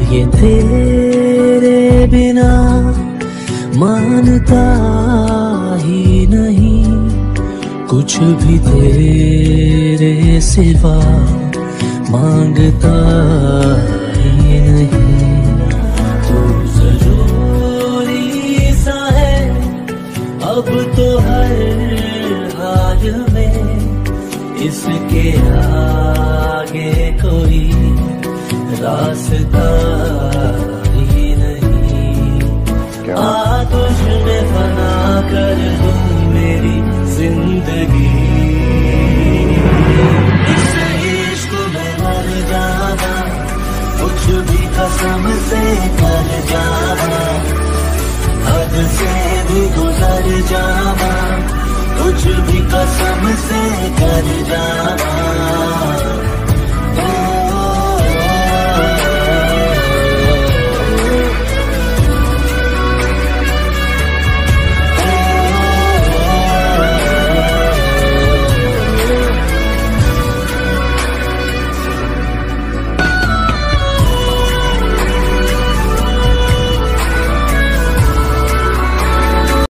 ये तेरे बिना मानता ही नहीं, कुछ भी तेरे सिवा मांगता ही नहीं। तू जरूरी सा है अब तो हर हाल में, इसके आगे कोई रास्ता ही नहीं। आ तुझ में फना कर दूं मेरी जिंदगी, इस इश्क में मर जाना, कुछ भी कसम से कर जाना, हद से भी गुजर जाना, कुछ भी कसम से कर जाना।